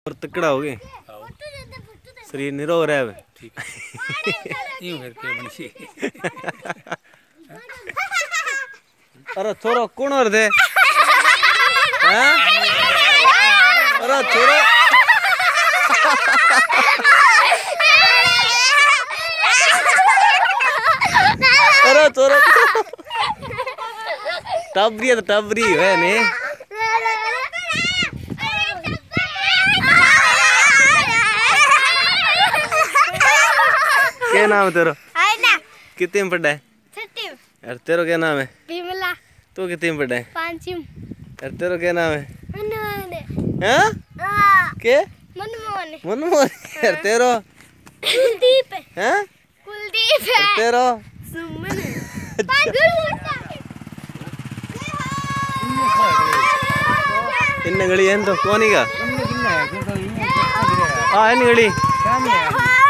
और तकड़ा हो गए शरीर निरो रहा है ठीक यूं करके बनी अरे छोरो कौन और थे हैं अरे छोरो अरे छोरो टबरी है तो टबरी है ने क्या नाम है तेरा कितने में पढ़ा है यार तेरा क्या नाम है बिमला तू कितने में पढ़ा है पांचम यार तेरा क्या नाम है मनमोहन हैं के मनमोहन मनमोहन यार तेरा कुलदीप हैं कुलदीप यार तेरा सुमन इन गली है तो कौन ही का हाँ इन गली